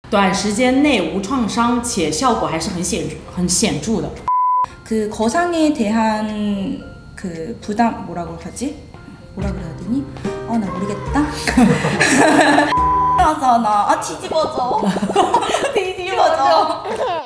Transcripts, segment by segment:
短时间内无创伤，且效果还是很显著的。 그 거상에 대한 그 부담 뭐라고 하지? 뭐라 그래야 되니? 나 모르겠다. 하잖아. 뒤집어져. 뒤집어져.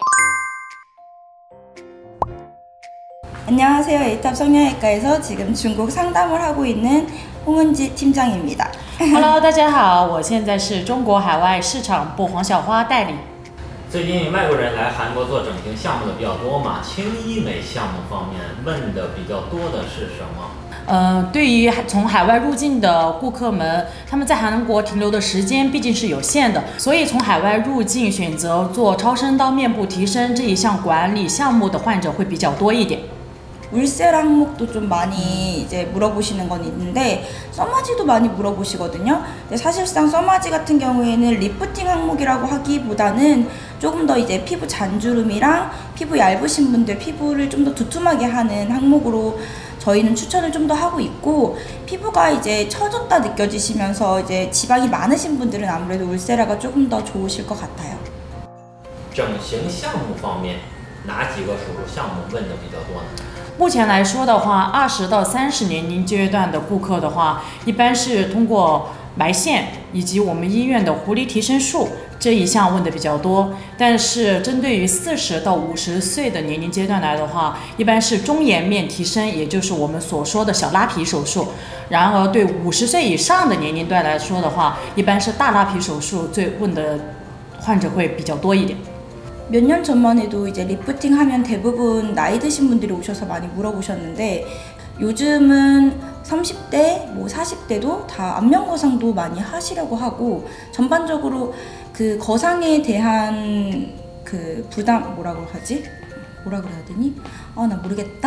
안녕하세요. A탑 성형외과에서 지금 중국 상담을 하고 있는 홍은지 팀장입니다. Hello， 大家好，我现在是中国海外市场部黄小花代理。 最近外国人来韩国做整形项目的比较多嘛，轻医美项目方面问的比较多的是什么？ 对于从海外入境的顾客们，他们在韩国停留的时间毕竟是有限的，所以从海外入境选择做超声刀面部提升这一项管理项目的患者会比较多一点。 울세라 항목도 좀 많이 이제 물어보시는 건 있는데 써마지도 많이 물어보시거든요. 근데 사실상 써마지 같은 경우에는 리프팅 항목이라고 하기보다는 조금 더 이제 피부 잔주름이랑 피부 얇으신 분들 피부를 좀 더 두툼하게 하는 항목으로 저희는 추천을 좀 더 하고 있고, 피부가 이제 처졌다 느껴지시면서 이제 지방이 많으신 분들은 아무래도 울세라가 조금 더 좋으실 것 같아요. 整形项目方面哪几个手术项目问的比较多呢？ 目前来说的话，20到30年龄阶段的顾客的话，一般是通过埋线以及我们医院的狐狸提升术这一项问的比较多。但是针对于40到50岁的年龄阶段来的话，一般是中颜面提升，也就是我们所说的小拉皮手术。然而对50岁以上的年龄段来说的话，一般是大拉皮手术最问的患者会比较多一点。 몇 년 전만 해도 이제 리프팅 하면 대부분 나이 드신 분들이 오셔서 많이 물어보셨는데, 요즘은 30대, 뭐 40대도 다 안면 거상도 많이 하시려고 하고, 전반적으로 그 거상에 대한 그 부담 뭐라고 하지? 뭐라 그래야 되니? 나 모르겠다.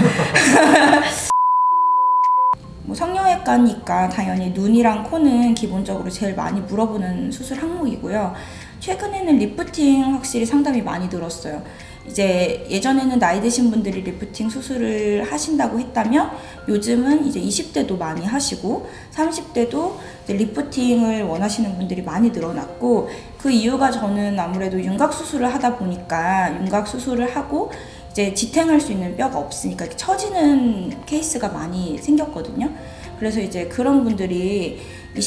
뭐 성형외과니까 당연히 눈이랑 코는 기본적으로 제일 많이 물어보는 수술 항목이고요. 최근에는 리프팅 확실히 상담이 많이 늘었어요. 이제 예전에는 나이 드신 분들이 리프팅 수술을 하신다고 했다면 요즘은 이제 20대도 많이 하시고 30대도 이제 리프팅을 원하시는 분들이 많이 늘어났고, 그 이유가 저는 아무래도 윤곽 수술을 하다 보니까 윤곽 수술을 하고 이제 지탱할 수 있는 뼈가 없으니까 처지는 케이스가 많이 생겼거든요. 그래서 이제 그런 분들이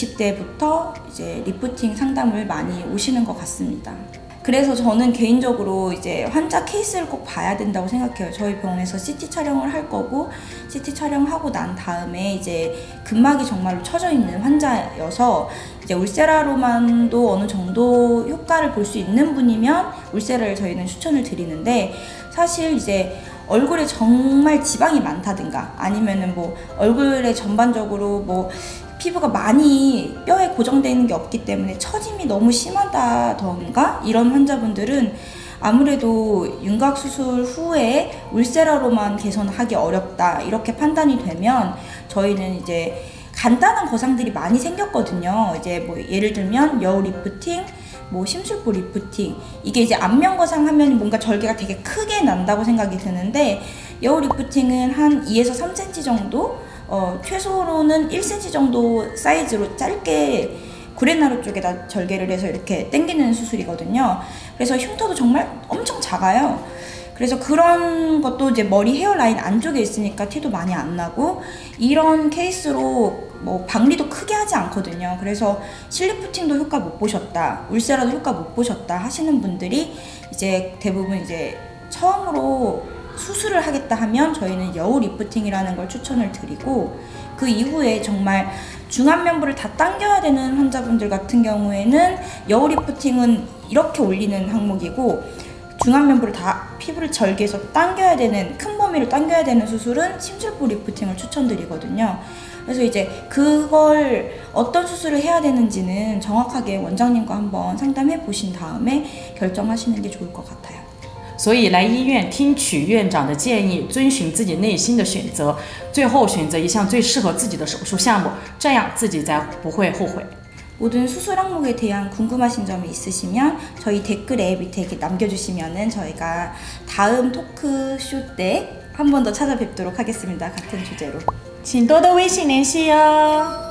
20대부터 이제 리프팅 상담을 많이 오시는 것 같습니다. 그래서 저는 개인적으로 이제 환자 케이스를 꼭 봐야 된다고 생각해요. 저희 병원에서 CT 촬영을 할 거고, CT 촬영하고 난 다음에 이제 근막이 정말로 처져 있는 환자여서 이제 울세라로만도 어느 정도 효과를 볼 수 있는 분이면 울세라를 저희는 추천을 드리는데, 사실 이제 얼굴에 정말 지방이 많다든가 아니면은 뭐 얼굴에 전반적으로 뭐 피부가 많이 뼈에 고정되어 있는 게 없기 때문에 처짐이 너무 심하다던가 이런 환자분들은 아무래도 윤곽 수술 후에 울세라로만 개선하기 어렵다 이렇게 판단이 되면 저희는 이제 간단한 거상들이 많이 생겼거든요. 이제 뭐 예를 들면 여우 리프팅, 뭐 심술보 리프팅, 이게 이제 안면 거상 하면 뭔가 절개가 되게 크게 난다고 생각이 드는데, 여우 리프팅은 한 2에서 3cm 정도, 최소로는 1cm 정도 사이즈로 짧게 구레나루 쪽에다 절개를 해서 이렇게 당기는 수술이거든요. 그래서 흉터도 정말 엄청 작아요. 그래서 그런 것도 이제 머리 헤어라인 안쪽에 있으니까 티도 많이 안 나고, 이런 케이스로 뭐 박리도 크게 하지 않거든요. 그래서 실리프팅도 효과 못 보셨다, 울세라도 효과 못 보셨다 하시는 분들이 이제 대부분 이제 처음으로 수술을 하겠다 하면 저희는 여우 리프팅이라는 걸 추천을 드리고, 그 이후에 정말 중안면부를 다 당겨야 되는 환자분들 같은 경우에는 여우 리프팅은 이렇게 올리는 항목이고, 중안면부를 다 피부를 절개해서 당겨야 되는, 큰 범위를 당겨야 되는 수술은 심술보 리프팅을 추천드리거든요. 그래서 이제 그걸 어떤 수술을 해야 되는지는 정확하게 원장님과 한번 상담해 보신 다음에 결정하시는 게 좋을 것 같아요. 所以来医院听取院长的建议，遵循自己内心的选择，最后选择一项最适合自己的手术项目，这样自己才不会后悔。 모든 수술 항목에 대한 궁금하신 점이 있으시면 저희 댓글에 밑에 이렇게 남겨주시면은 저희가 다음 토크쇼 때 한 번 더 찾아뵙도록 하겠습니다. 같은 주제로. 请多多微信联系哦。